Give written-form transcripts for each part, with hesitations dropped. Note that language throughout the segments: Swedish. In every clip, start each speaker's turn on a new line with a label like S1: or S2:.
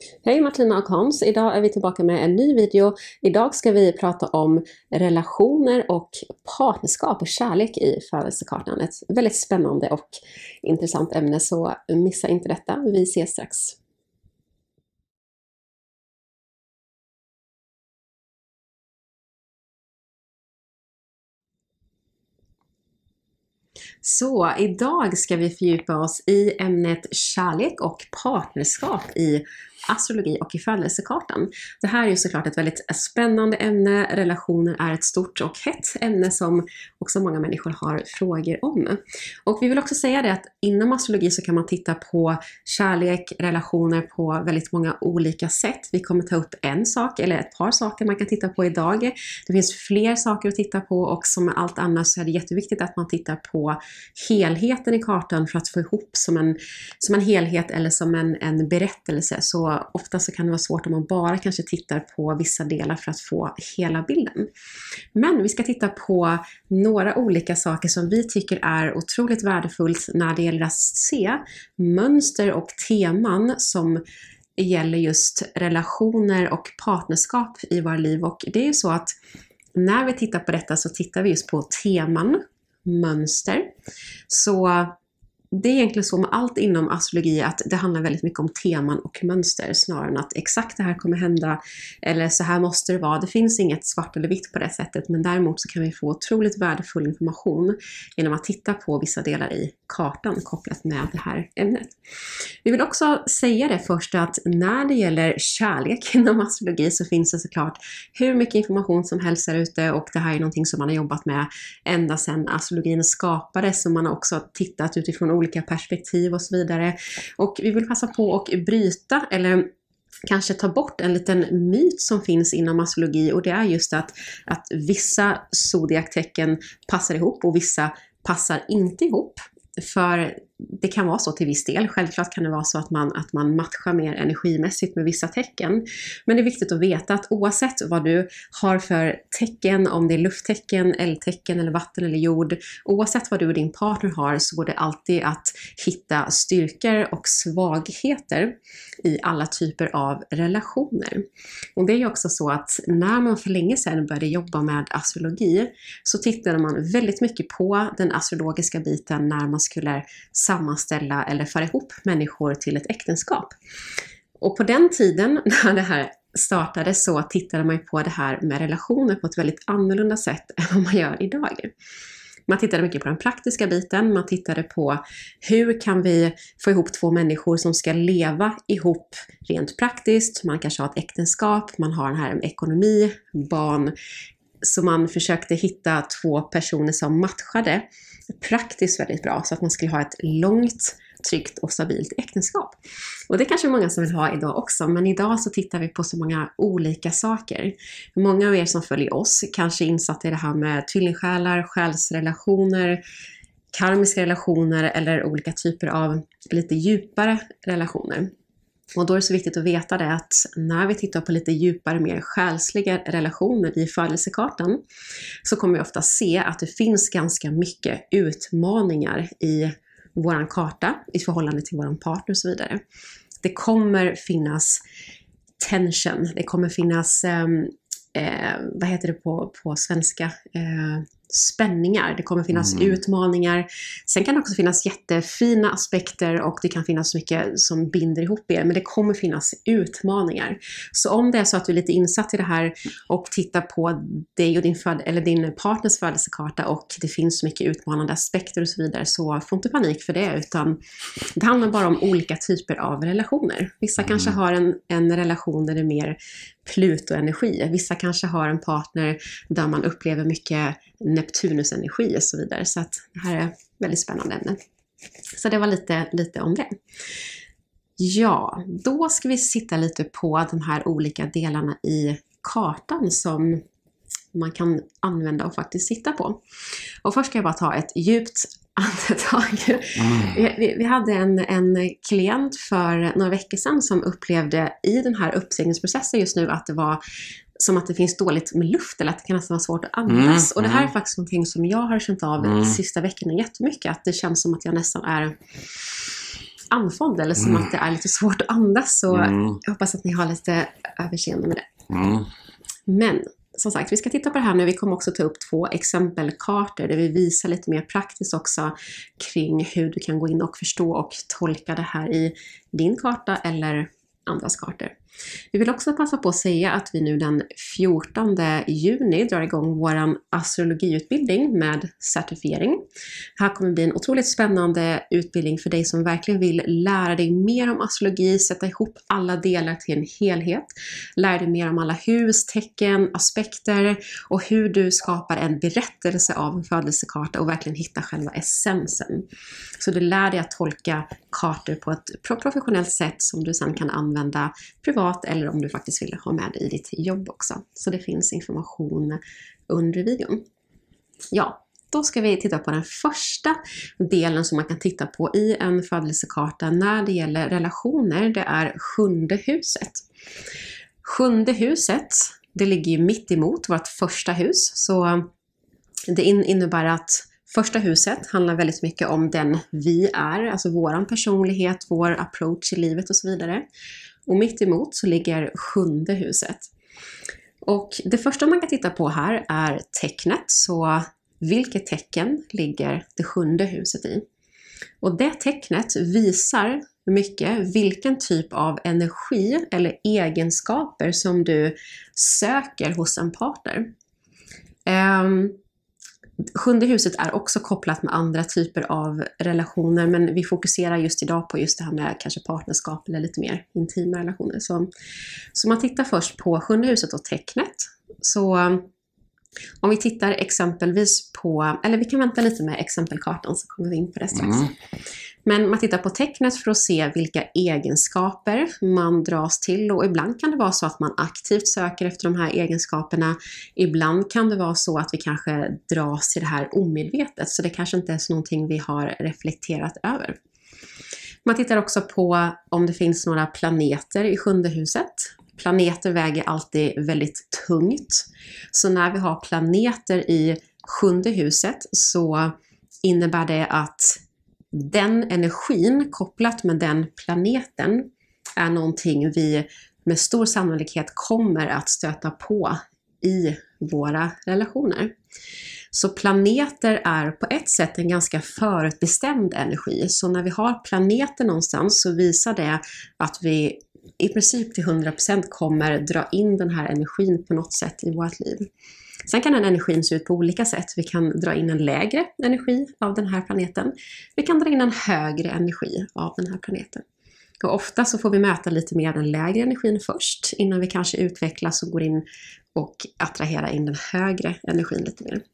S1: Hej Martina och Hans, idag är vi tillbaka med en ny video. Idag ska vi prata om relationer och partnerskap och kärlek i födelsekartan. Ett väldigt spännande och intressant ämne, så missa inte detta. Vi ses strax. Så idag ska vi fördjupa oss i ämnet kärlek och partnerskap i astrologi och i födelsekartan. Det här är ju såklart ett väldigt spännande ämne. Relationer är ett stort och hett ämne som också många människor har frågor om. Och vi vill också säga det att inom astrologi så kan man titta på kärlek, relationer på väldigt många olika sätt. Vi kommer ta upp en sak eller ett par saker man kan titta på idag. Det finns fler saker att titta på, och som med allt annat så är det jätteviktigt att man tittar på helheten i kartan för att få ihop som en helhet eller som en berättelse. Så ofta så kan det vara svårt om man bara kanske tittar på vissa delar för att få hela bilden. Men vi ska titta på några olika saker som vi tycker är otroligt värdefullt när det gäller att se mönster och teman som gäller just relationer och partnerskap i våra liv. Och det är ju så att när vi tittar på detta så tittar vi just på teman, mönster. Så det är egentligen så med allt inom astrologi att det handlar väldigt mycket om teman och mönster snarare än att exakt det här kommer hända eller så här måste det vara. Det finns inget svart eller vitt på det sättet, men däremot så kan vi få otroligt värdefull information genom att titta på vissa delar i kartan kopplat med det här ämnet. Vi vill också säga det först att när det gäller kärlek inom astrologi så finns det såklart hur mycket information som helst där ute, och det här är någonting som man har jobbat med ända sedan astrologin skapades, så man har också tittat utifrån olika perspektiv och så vidare. Och vi vill passa på att bryta eller kanske ta bort en liten myt som finns inom astrologi, och det är just att vissa zodiaktecken passar ihop och vissa passar inte ihop. För det kan vara så till viss del. Självklart kan det vara så att man matchar mer energimässigt med vissa tecken. Men det är viktigt att veta att oavsett vad du har för tecken, om det är lufttecken, eldtecken eller vatten eller jord, oavsett vad du och din partner har, så går det alltid att hitta styrkor och svagheter i alla typer av relationer. Och det är ju också så att när man för länge sedan började jobba med astrologi så tittade man väldigt mycket på den astrologiska biten när man skulle sammanställa eller föra ihop människor till ett äktenskap. Och på den tiden när det här startade så tittade man på det här med relationer på ett väldigt annorlunda sätt än vad man gör idag. Man tittade mycket på den praktiska biten, man tittade på hur kan vi få ihop två människor som ska leva ihop rent praktiskt. Man kanske har ett äktenskap, man har den här ekonomi, barn. Så man försökte hitta två personer som matchade praktiskt väldigt bra, så att man skulle ha ett långt, tryggt och stabilt äktenskap. Och det är kanske många som vill ha idag också, men idag så tittar vi på så många olika saker. Många av er som följer oss kanske är insatta i det här med tvillingsjälar, själsrelationer, karmiska relationer eller olika typer av lite djupare relationer. Och då är det så viktigt att veta det att när vi tittar på lite djupare, mer själsliga relationer i födelsekartan så kommer vi ofta se att det finns ganska mycket utmaningar i våran karta i förhållande till våran partner och så vidare. Det kommer finnas tension, det kommer finnas, vad heter det på svenska? Spänningar, det kommer finnas utmaningar. Sen kan det också finnas jättefina aspekter och det kan finnas mycket som binder ihop er, men det kommer finnas utmaningar. Så om det är så att du är lite insatt i det här och tittar på dig och din partners födelsekarta och det finns mycket utmanande aspekter och så vidare, så får inte panik för det, utan det handlar bara om olika typer av relationer. Vissa kanske har en relation där det är mer Pluto-energi. Vissa kanske har en partner där man upplever mycket Neptunus-energi och så vidare. Så att det här är väldigt spännande ämne. Så det var lite om det. Ja, då ska vi sitta lite på de här olika delarna i kartan som man kan använda och faktiskt sitta på. Och först ska jag bara ta ett djupt andetag. Vi hade en klient för några veckor sedan som upplevde i den här uppsägningsprocessen just nu att det var som att det finns dåligt med luft eller att det kan nästan vara svårt att andas. Och det här är faktiskt någonting som jag har känt av de sista veckorna jättemycket. Att det känns som att jag nästan är andfådd eller som att det är lite svårt att andas, så jag hoppas att ni har lite överseende med det. Men som sagt, vi ska titta på det här nu. Vi kommer också ta upp 2 exempelkartor där vi visar lite mer praktiskt också kring hur du kan gå in och förstå och tolka det här i din karta eller andras kartor. Vi vill också passa på att säga att vi nu den 14 juni drar igång vår astrologiutbildning med certifiering. Det här kommer bli en otroligt spännande utbildning för dig som verkligen vill lära dig mer om astrologi, sätta ihop alla delar till en helhet, lära dig mer om alla hus, tecken, aspekter och hur du skapar en berättelse av en födelsekarta och verkligen hittar själva essensen. Så du lär dig att tolka kartor på ett professionellt sätt som du sedan kan använda privat eller om du faktiskt vill ha med det i ditt jobb också. Så det finns information under videon. Ja, då ska vi titta på den första delen som man kan titta på i en födelsekarta när det gäller relationer. Det är 7:e huset. 7:e huset, det ligger ju mitt emot vårt första hus. Så det innebär att första huset handlar väldigt mycket om den vi är, alltså våran personlighet, vår approach i livet och så vidare. Och mitt emot så ligger 7:e huset. Och det första man kan titta på här är tecknet. Så vilket tecken ligger det 7:e huset i? Och det tecknet visar mycket vilken typ av energi eller egenskaper som du söker hos en partner. 7:e huset är också kopplat med andra typer av relationer, men vi fokuserar just idag på just det här med kanske partnerskap eller lite mer intima relationer. Så man tittar först på 7:e huset och tecknet. Så om vi tittar exempelvis på, eller vi kan vänta lite med exempelkartan så kommer vi in på det strax. Men man tittar på tecknet för att se vilka egenskaper man dras till, och ibland kan det vara så att man aktivt söker efter de här egenskaperna. Ibland kan det vara så att vi kanske dras till det här omedvetet, så det kanske inte är så någonting vi har reflekterat över. Man tittar också på om det finns några planeter i 7:e huset. Planeter väger alltid väldigt tungt. Så när vi har planeter i 7:e huset så innebär det att den energin kopplat med den planeten är någonting vi med stor sannolikhet kommer att stöta på i våra relationer. Så planeter är på ett sätt en ganska förutbestämd energi. Så när vi har planeter någonstans så visar det att vi i princip till 100% kommer dra in den här energin på något sätt i vårt liv. Sen kan den energin se ut på olika sätt. Vi kan dra in en lägre energi av den här planeten. Vi kan dra in en högre energi av den här planeten. Och ofta så får vi möta lite mer den lägre energin först innan vi kanske utvecklas och går in och attraherar in den högre energin lite mer.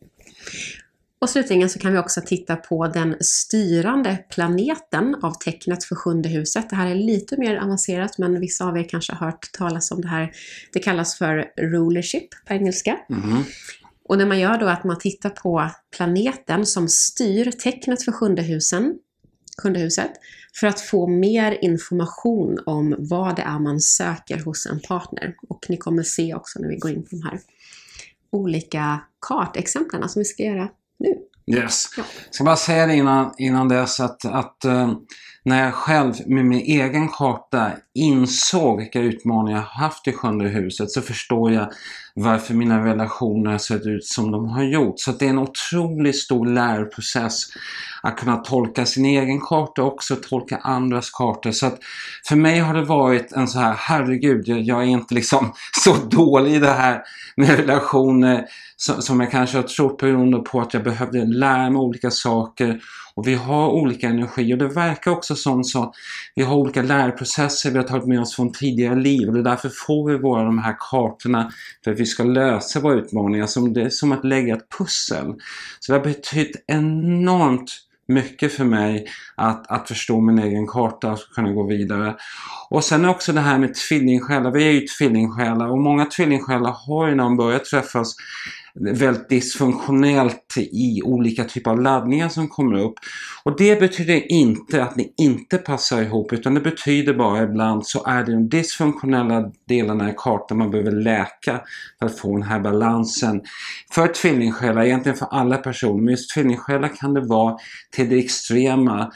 S1: Och slutligen så kan vi också titta på den styrande planeten av tecknet för 7:e huset. Det här är lite mer avancerat, men vissa av er kanske har hört talas om det här. Det kallas för rulership på engelska. Och det man gör då är att man tittar på planeten som styr tecknet för 7:e huset för att få mer information om vad det är man söker hos en partner. Och ni kommer se också när vi går in på de här olika kartexemplen som vi ska göra nu.
S2: Yes. Ja. Jag ska bara säga det innan dess att när jag själv med min egen karta insåg vilka utmaningar jag haft i 7:e huset, så förstår jag varför mina relationer sett ut som de har gjort. Så att det är en otroligt stor lärprocess att kunna tolka sin egen karta och också tolka andras kartor. Så att för mig har det varit en så här, herregud, jag är inte liksom så dålig i det här med relationer som jag kanske har trott beroende på att jag behövde lära mig olika saker. Och vi har olika energi, och det verkar också som så att vi har olika lärprocesser vi har tagit med oss från tidigare liv, och det är därför får vi de här kartorna för att vi ska lösa våra utmaningar. Det är som att lägga ett pussel. Så det har betytt enormt mycket för mig att förstå min egen karta och kunna gå vidare. Och sen också det här med tvillingsjälar. Vi är ju tvillingsjälar, och många tvillingsjälar har ju när de börjar träffas väldigt dysfunktionellt i olika typer av laddningar som kommer upp. Och det betyder inte att ni inte passar ihop, utan det betyder bara ibland så är det de dysfunktionella delarna i kartan man behöver läka för att få den här balansen. För tvillingsjälar, egentligen för alla personer, men just tvillingsjälar kan det vara till det extrema.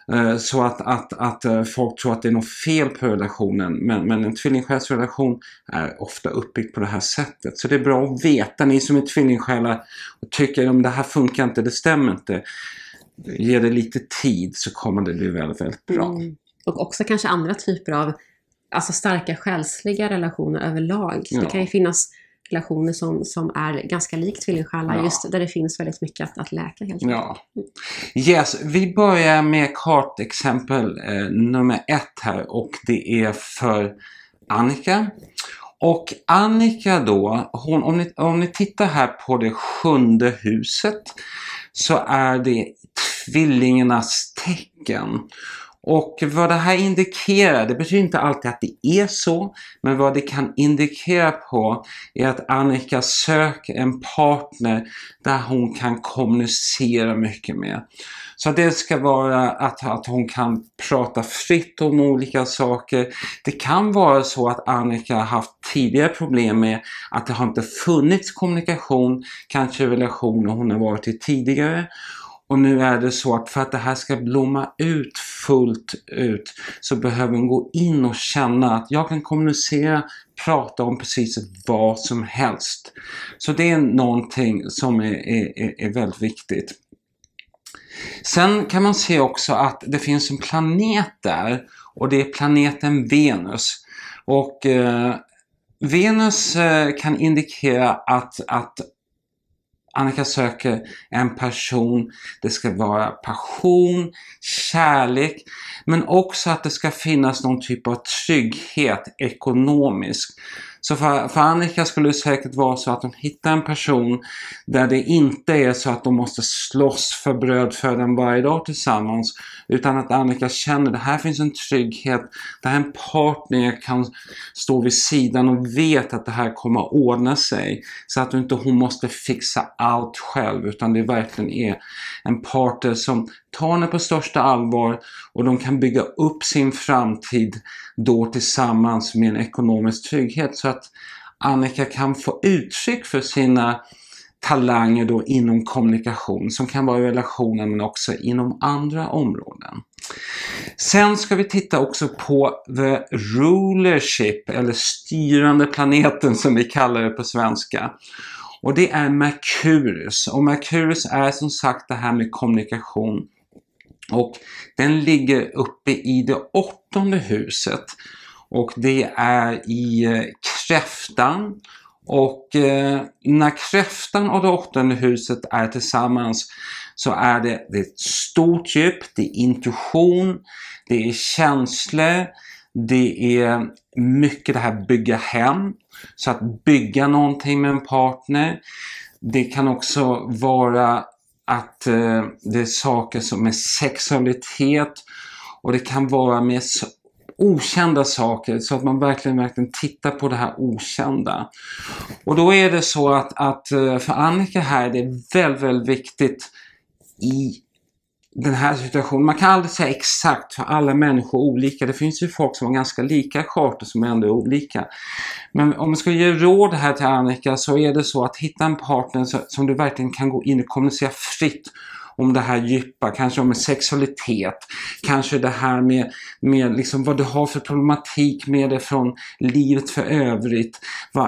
S2: Så att folk tror att det är något fel på relationen. Men en tvillingsjälsrelation är ofta uppbyggd på det här sättet. Så det är bra att veta, ni som är tvillingsjälar och tycker om det här funkar inte, det stämmer inte. Ge det lite tid så kommer det bli väldigt, väldigt bra.
S1: Och också kanske andra typer av starka själsliga relationer överlag.
S2: Ja.
S1: Det kan ju finnas relationer som är ganska likt tvillingsjälar, just där det finns väldigt mycket att läka helt enkelt.
S2: Ja. Yes, vi börjar med kartexempel nummer 1 här, och det är för Annika. Och Annika då, om ni tittar här på det 7:e huset, så är det tvillingarnas tecken. Och vad det här indikerar, det betyder inte alltid att det är så, men vad det kan indikera på är att Annika söker en partner där hon kan kommunicera mycket med. Så det ska vara att hon kan prata fritt om olika saker. Det kan vara så att Annika har haft tidigare problem med att det har inte funnits kommunikation, kanske relationer hon har varit i tidigare. Och nu är det så att för att det här ska blomma ut fullt ut så behöver hon gå in och känna att jag kan kommunicera, prata om precis vad som helst. Så det är någonting som är väldigt viktigt. Sen kan man se också att det finns en planet där, och det är planeten Venus. Och Venus kan indikera att Annika söker en person, det ska vara passion, kärlek, men också att det ska finnas någon typ av trygghet ekonomisk. Så för Annika skulle det säkert vara så att de hittar en person där det inte är så att de måste slåss för brödfödan varje dag tillsammans, utan att Annika känner att det här finns en trygghet, det här är en partner jag kan stå vid sidan och vet att det här kommer att ordna sig, så att inte hon måste fixa allt själv, utan det verkligen är en partner som tar henne på största allvar, och de kan bygga upp sin framtid då tillsammans med en ekonomisk trygghet, så att Annika kan få uttryck för sina talanger då inom kommunikation, som kan vara i relationen men också inom andra områden. Sen ska vi titta också på the rulership, eller styrande planeten som vi kallar det på svenska. Och det är Merkurius, och Merkurius är som sagt det här med kommunikation. Och den ligger uppe i det 8:e huset, och det är i kräftan. Och när kräftan och det 8:e huset är tillsammans så är det ett stort djup, det är intuition, det är känslor, det är mycket det här bygga hem, så att bygga någonting med en partner. Det kan också vara att det är saker som är sexualitet, och det kan vara med okända saker, så att man verkligen tittar på det här okända. Och då är det så att för Annika här är det väldigt, väldigt viktigt i den här situationen. Man kan aldrig säga exakt, för alla människor är olika. Det finns ju folk som har ganska lika kartor som ändå är olika. Men om man ska ge råd här till Annika, så är det så att hitta en partner som du verkligen kan gå in och kommunicera fritt om det här djupa, kanske om sexualitet, kanske det här med liksom vad du har för problematik med det från livet för övrigt,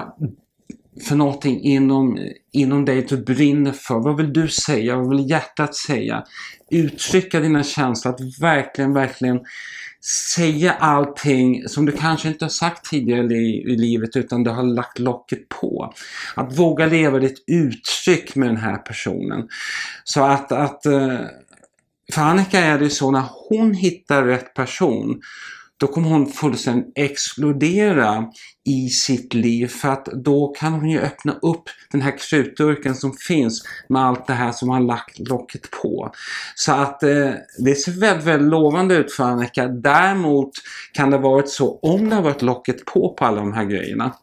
S2: för någonting inom dig du brinner för. Vad vill du säga? Vad vill hjärtat säga? Uttrycka dina känslor, att verkligen säga allting som du kanske inte har sagt tidigare i livet, utan du har lagt locket på. Att våga leva ditt uttryck med den här personen. Så att för Annika är det så, när hon hittar rätt person, då kommer hon fullständigt explodera i sitt liv, för att då kan hon ju öppna upp den här krutdurken som finns med allt det här som har lagt locket på. Så att det ser väldigt, väldigt lovande ut för Annika. Däremot kan det varit så, om det har varit locket på alla de här grejerna,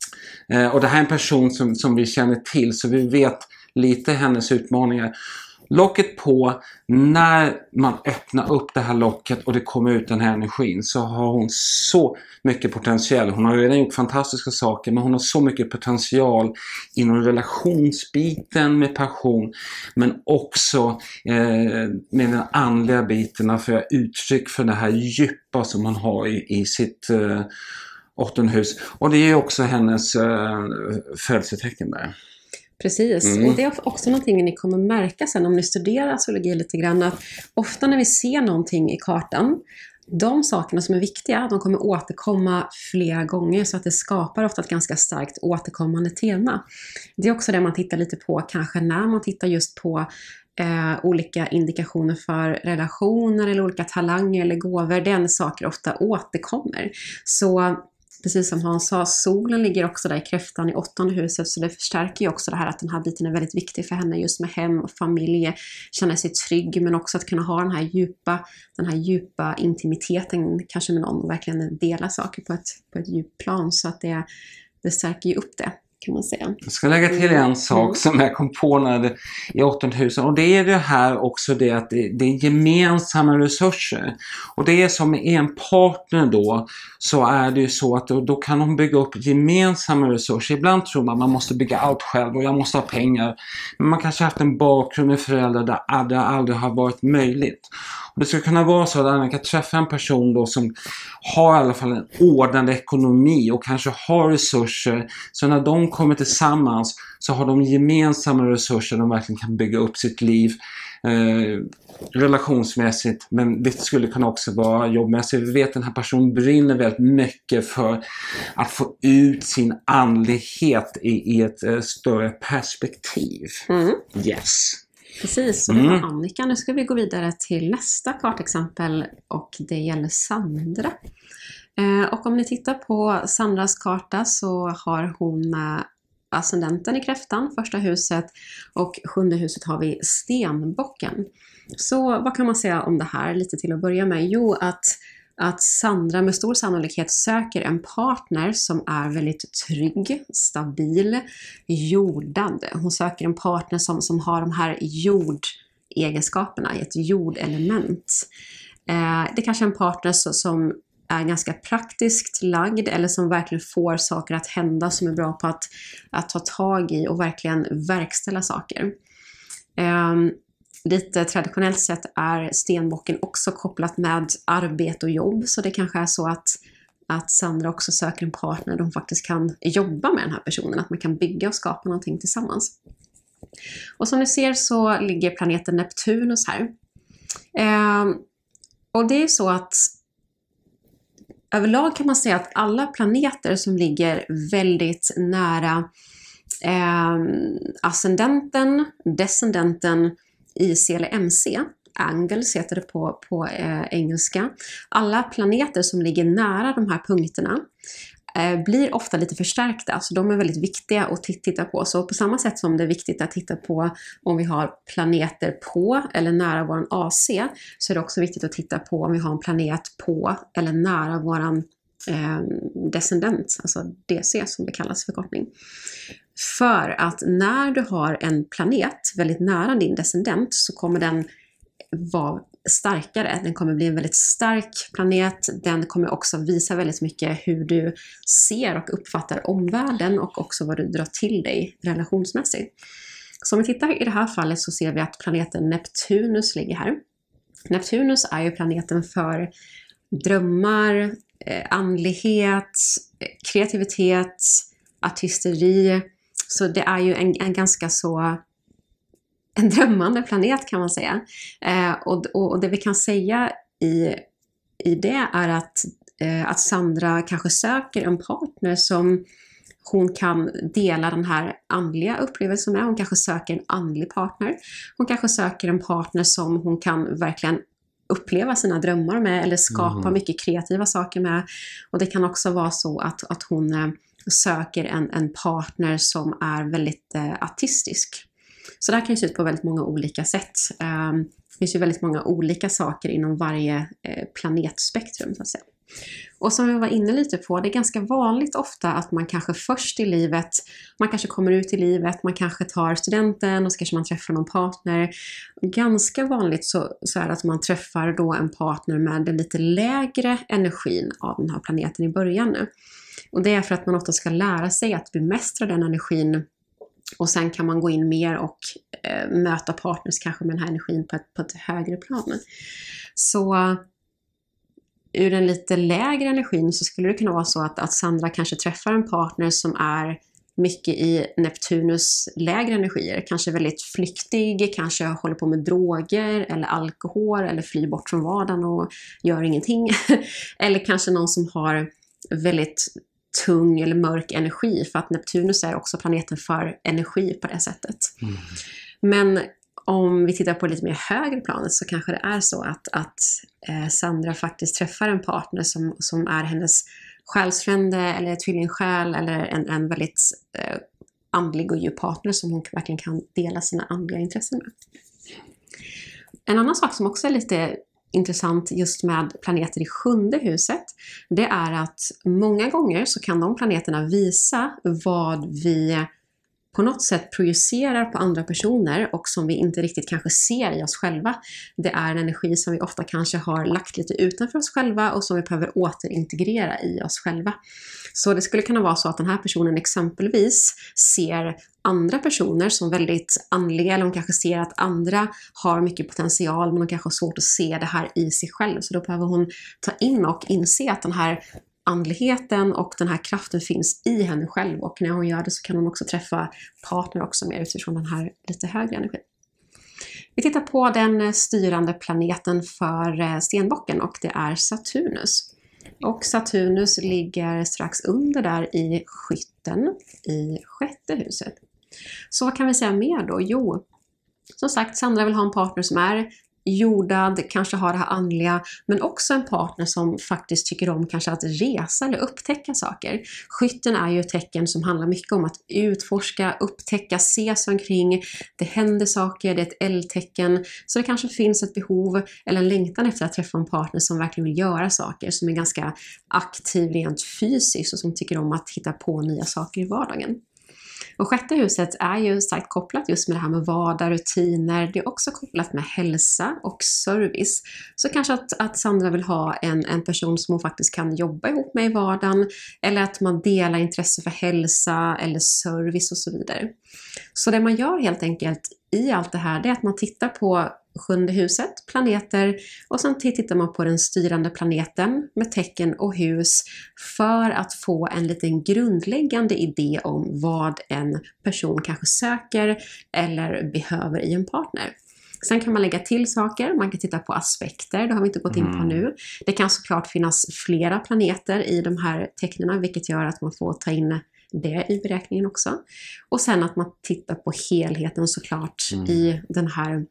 S2: och det här är en person som vi känner till, så vi vet lite hennes utmaningar, locket på, när man öppnar upp det här locket och det kommer ut den här energin, så har hon så mycket potential. Hon har redan gjort fantastiska saker, men hon har så mycket potential inom relationsbiten med passion, men också med den andliga biten för att uttryck för det här djupa som man har i sitt åttonde hus. Och det är också hennes födelsetecken där.
S1: Precis, och det är också någonting ni kommer märka sen om ni studerar astrologi lite grann, att ofta när vi ser någonting i kartan, de sakerna som är viktiga, de kommer återkomma flera gånger, så att det skapar ofta ett ganska starkt återkommande tema. Det är också det man tittar lite på kanske när man tittar just på olika indikationer för relationer eller olika talanger eller gåvor. Den saker ofta återkommer. Så precis som Hans sa, solen ligger också där i kräftan i åttonde huset, så det förstärker ju också det här att den här biten är väldigt viktig för henne just med hem och familj, känna sig trygg, men också att kunna ha den här djupa intimiteten kanske med någon och verkligen dela saker på ett djupt plan, så att det stärker ju upp det, kan man säga.
S2: Jag ska lägga till en sak som jag kom på när det i åttonde huset, och det är det här också, det att det är gemensamma resurser, och det är som med en partner då, så är det ju så att då kan de bygga upp gemensamma resurser. Ibland tror man måste bygga allt själv och jag måste ha pengar, men man kanske har haft en bakgrund med föräldrar där det aldrig har varit möjligt. Och det skulle kunna vara så att man kan träffa en person då som har i alla fall en ordnad ekonomi och kanske har resurser, så när de kommer tillsammans så har de gemensamma resurser, de verkligen kan bygga upp sitt liv relationsmässigt, men det skulle kunna också vara jobbmässigt. Vi vet att den här personen brinner väldigt mycket för att få ut sin andlighet i ett större perspektiv. Yes.
S1: Precis, så det var Annika. Nu ska vi gå vidare till nästa kartexempel, och det gäller Sandra. Och om ni tittar på Sandras karta så har hon ascendenten i kräftan, första huset, och sjunde huset har vi stenbocken. Så vad kan man säga om det här lite till att börja med? Jo, att Sandra med stor sannolikhet söker en partner som är väldigt trygg, stabil, jordad. Hon söker en partner som har de här jordegenskaperna, ett jordelement. Det är kanske en partner som är ganska praktiskt lagd, eller som verkligen får saker att hända, som är bra på att ta tag i och verkligen verkställa saker. Lite traditionellt sett är stenbocken också kopplat med arbete och jobb, så det kanske är så att Sandra också söker en partner där hon faktiskt kan jobba med den här personen, att man kan bygga och skapa någonting tillsammans. Och som ni ser så ligger planeten Neptunus här. Och det är så att överlag kan man säga att alla planeter som ligger väldigt nära ascendenten, descendenten, IC eller MC, angles heter det på engelska. Alla planeter som ligger nära de här punkterna blir ofta lite förstärkta, så de är väldigt viktiga att titta på. Så på samma sätt som det är viktigt att titta på om vi har planeter på eller nära våran AC, så är det också viktigt att titta på om vi har en planet på eller nära våran descendent, alltså DC som det kallas förkortning. För att när du har en planet väldigt nära din descendent så kommer den vara starkare. Den kommer bli en väldigt stark planet. Den kommer också visa väldigt mycket hur du ser och uppfattar omvärlden, och också vad du drar till dig relationsmässigt. Så om vi tittar i det här fallet så ser vi att planeten Neptunus ligger här. Neptunus är ju planeten för drömmar, andlighet, kreativitet, artisteri. Så det är ju en ganska så en drömmande planet, kan man säga. Och det vi kan säga i det är att Sandra kanske söker en partner som hon kan dela den här andliga upplevelsen med. Hon kanske söker en andlig partner. Hon kanske söker en partner som hon kan verkligen uppleva sina drömmar med, eller skapa mycket kreativa saker med. Och det kan också vara så att hon söker en partner som är väldigt artistisk. Så det här kan ju se ut på väldigt många olika sätt. Det finns ju väldigt många olika saker inom varje planetspektrum, så att säga. Och som vi var inne lite på, det är ganska vanligt ofta att man kanske först i livet, man kanske kommer ut i livet, man kanske tar studenten och så kanske man träffar någon partner. Ganska vanligt så är det att man träffar då en partner med den lite lägre energin av den här planeten i början. Och det är för att man ofta ska lära sig att bemästra den energin. Och sen kan man gå in mer och möta partners kanske med den här energin på ett högre plan. Så ur den lite lägre energin så skulle det kunna vara så att Sandra kanske träffar en partner som är mycket i Neptunus lägre energier. Kanske väldigt flyktig, kanske håller på med droger eller alkohol eller flyr bort från vardagen och gör ingenting. Eller kanske någon som har väldigt tung eller mörk energi, för att Neptunus är också planeten för energi på det sättet. Men om vi tittar på lite mer högre planet så kanske det är så att Sandra faktiskt träffar en partner som är hennes själsfrände eller tvillingsjäl eller en väldigt andlig och djup partner som hon verkligen kan dela sina andliga intressen med. En annan sak som också är lite intressant just med planeter i 7:e huset, det är att många gånger så kan de planeterna visa vad vi på något sätt projicerar på andra personer och som vi inte riktigt kanske ser i oss själva. Det är en energi som vi ofta kanske har lagt lite utanför oss själva och som vi behöver återintegrera i oss själva. Så det skulle kunna vara så att den här personen exempelvis ser andra personer som väldigt andliga, eller de kanske ser att andra har mycket potential men de kanske har svårt att se det här i sig själv. Så då behöver hon ta in och inse att den här andligheten och den här kraften finns i henne själv, och när hon gör det så kan hon också träffa partner också mer utifrån den här lite högre energin. Vi tittar på den styrande planeten för stenbocken och det är Saturnus. Och Saturnus ligger strax under där i Skytten i 6:e huset. Så vad kan vi säga mer då? Jo, som sagt, Sandra vill ha en partner som är jordad, kanske har det här andliga, men också en partner som faktiskt tycker om kanske att resa eller upptäcka saker. Skytten är ju ett tecken som handlar mycket om att utforska, upptäcka, se sig omkring. Det händer saker, det är ett eldtecken. Så det kanske finns ett behov eller en längtan efter att träffa en partner som verkligen vill göra saker, som är ganska aktiv rent fysiskt och som tycker om att hitta på nya saker i vardagen. Och 6:e huset är ju starkt kopplat just med det här med vardag, rutiner. Det är också kopplat med hälsa och service. Så kanske att Sandra vill ha en person som hon faktiskt kan jobba ihop med i vardagen. Eller att man delar intresse för hälsa eller service och så vidare. Så det man gör helt enkelt i allt det här, det är att man tittar på 7:e huset, planeter, och sen tittar man på den styrande planeten med tecken och hus för att få en liten grundläggande idé om vad en person kanske söker eller behöver i en partner. Sen kan man lägga till saker, man kan titta på aspekter, det har vi inte gått in på nu. Det kan såklart finnas flera planeter i de här tecknena, vilket gör att man får ta in det i beräkningen också. Och sen att man tittar på helheten såklart i den här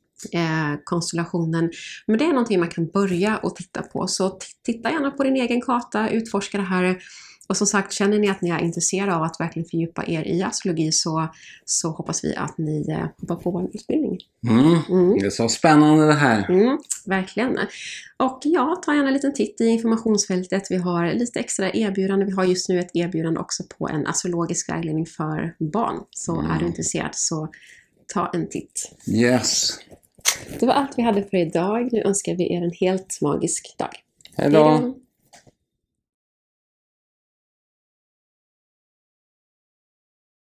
S1: konstellationen. Men det är någonting man kan börja och titta på. Så titta gärna på din egen karta, utforska det här. Och som sagt, känner ni att ni är intresserade av att verkligen fördjupa er i astrologi så hoppas vi att ni hoppar på vår utbildning.
S2: Det är så spännande det här.
S1: Verkligen. Och ja, ta gärna en liten titt i informationsfältet. Vi har lite extra erbjudande. Vi har just nu ett erbjudande också på en astrologisk vägledning för barn. Så är du intresserad så ta en titt.
S2: Yes.
S1: Det var allt vi hade för idag. Nu önskar vi er en helt magisk dag.
S2: Hej då!